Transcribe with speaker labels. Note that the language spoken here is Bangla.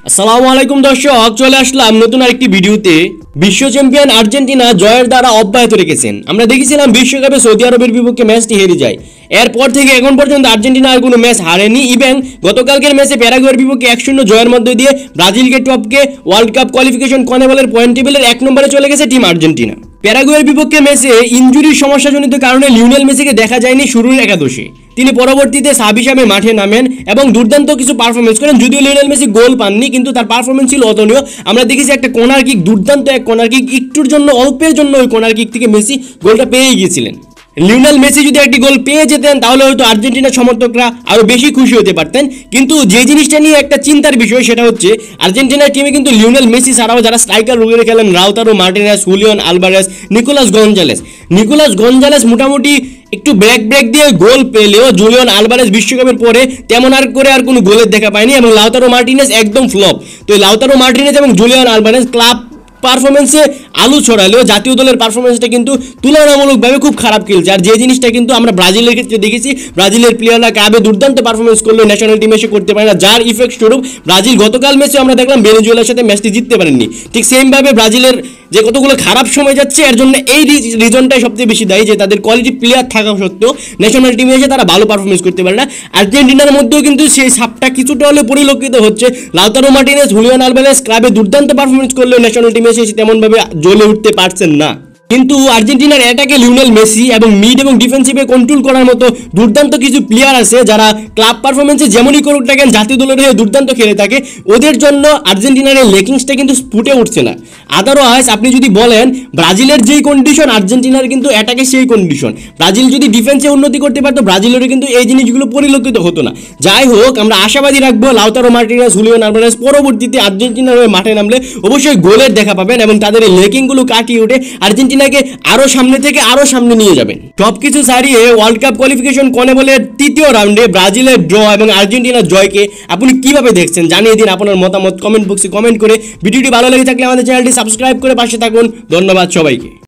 Speaker 1: আসসালামু আলাইকুম দর্শক, চলে আসলাম নতুন আরেকটি ভিডিওতে। বিশ্ব চ্যাম্পিয়ন আর্জেন্টিনা জয়ের দ্বারা অব্যাহত রেখেছেন। আমরা দেখেছিলাম বিশ্বকাপে সৌদি আরবের বিপক্ষে ম্যাচটি হেরে যায়। এরপর থেকে এখন পর্যন্ত আর্জেন্টিনা আর কোনো ম্যাচ হারেনি। ইভেন গতকালকের ম্যাচে প্যারাগুয়ের বিপক্ষে 1-0 জয়ের মধ্য দিয়ে ব্রাজিলকে টপকে ওয়ার্ল্ড কাপ কোয়ালিফিকেশন কনমেবলের পয়েন্ট টেবিলের 1 নম্বরে চলে গেছে টিম আর্জেন্টিনা। প্যারাগুয়ের বিপক্ষে ম্যাচে ইনজুরির সমস্যাজনিত কারণে লিওনেল মেসিকে দেখা যায়নি শুরুর একাদশে। তিনি পরবর্তীতে সাব হিসাবে মাঠে নামেন এবং দুর্দান্ত কিছু পারফরমেন্স করেন। যদিও লিওনেল মেসি গোল পাননি, কিন্তু তার পারফরমেন্স ছিল অতুলনীয়। আমরা দেখেছি একটা কর্নার কিক, দুর্দান্ত এক কর্নার কিক, একটুর জন্য অল্পের জন্য ওই কর্নার কিক থেকে মেসি গোলটা পেয়ে গিয়েছিলেন। লিওনেল মেসি যদি একটি গোল পেয়ে যেতেন তাহলে হয়তো আর্জেন্টিনার সমর্থকরা আরও বেশি খুশি হতে পারতেন। কিন্তু যে জিনিসটা নিয়ে একটা চিন্তার বিষয় সেটা হচ্ছে আর্জেন্টিনার টিমে কিন্তু লিওনেল মেসি ছাড়াও যারা স্ট্রাইকার রুগে খেলেন, Lautaro Martinez, Julian Alvarez, Nicolas Gonzalez মোটামুটি একটু ব্রেক দিয়ে গোল পেলেও জুলিয়ান আলভারেজ বিশ্বকাপের পরে তেমন আর কোনো গোলের দেখা পায়নি এবং লাউতারো মার্টিনেজ একদম ফ্লপ। তো লাউতারো মার্টিনেজ এবং জুলিয়ান আলভারেজ ক্লাব পারফরমেন্সে আলু ছড়ালেও জাতীয় দলের পারফরমেন্সটা কিন্তু তুলনামূলকভাবে খুব খারাপ খেলছে। আর যে জিনিসটা কিন্তু আমরা ব্রাজিলের ক্ষেত্রে দেখেছি, ব্রাজিলের প্লেয়াররা ক্লাবে দুর্দান্ত পারফরমেন্স করলেও ন্যাশনাল টিমে এসে করতে পারে না, যার ইফেক্ট স্বরূপ ব্রাজিল গতকাল ম্যাচে আমরা দেখলাম ভেনেজুয়েলার সাথে ম্যাচটি জিততে পারেননি। ঠিক সেমভাবে ব্রাজিলের যে কতগুলো খারাপ সময় যাচ্ছে এর জন্য এই রিজনটাই সবচেয়ে বেশি দায়ী যে তাদের কোয়ালিটি প্লেয়ার থাকা সত্ত্বেও ন্যাশনাল টিমে এসে তারা ভালো পারফরমেন্স করতে পারে না। আর্জেন্টিনার মধ্যেও কিন্তু সেই সাপটা কিছুটা হলে পরিলক্ষিত হচ্ছে। লাউতারো মার্টিনেজ, হুলিয়ান আলভারেজ ক্লাবে দুর্দান্ত পারফরমেন্স করলেও ন্যাশনাল টিমে এসে তেমনভাবে জ্বলে উঠতে পারছেন না। কিন্তু আর্জেন্টিনার অ্যাটাকে লিওনেল মেসি এবং মিড এবং ডিফেন্সিভে কন্ট্রোল করার মতো দুর্দান্ত কিছু প্লেয়ার আছে যারা ক্লাব পারফরমেন্সে যেমনই করুক না কেন জাতীয় দলের হয়ে দুর্দান্ত খেলে থাকে। ওদের জন্য আর্জেন্টিনার এই লেকিংসটা কিন্তু ফুটে উঠছে না। আদারওয়াইজ আপনি যদি বলেন ব্রাজিলের যেই কন্ডিশন, আর্জেন্টিনার কিন্তু অ্যাটাকে সেই কন্ডিশন। ব্রাজিল যদি ডিফেন্সে উন্নতি করতে পারতো ব্রাজিলেরও কিন্তু এই জিনিসগুলো পরিলক্ষিত হতো না। যাই হোক, আমরা আশাবাদী রাখবো লাউতারো মার্টিনেজ, হুলিয়ান আলভারেজ পরবর্তীতে আর্জেন্টিনার হয়ে মাঠে নামলে অবশ্যই গোলের দেখা পাবেন এবং তাদের এই লেকিংগুলো কাটিয়ে উঠে আর্জেন্টিনাকে আরো সামনে থেকে আরো সামনে নিয়ে যাবেন। সবকিছু ছাড়িয়ে ওয়ার্ল্ড কাপ কোয়ালিফিকেশন কনমেবলের তৃতীয় রাউন্ডে ব্রাজিলের ড্র এবং আর্জেন্টিনার জয়কে আপনি কিভাবে দেখছেন জানিয়ে দিন আপনার মতামত কমেন্ট বক্সে কমেন্ট করে। ভিডিওটি ভালো লেগে থাকলে আমাদের চ্যানেলটি সাবস্ক্রাইব করে পাশে থাকুন। ধন্যবাদ সবাইকে।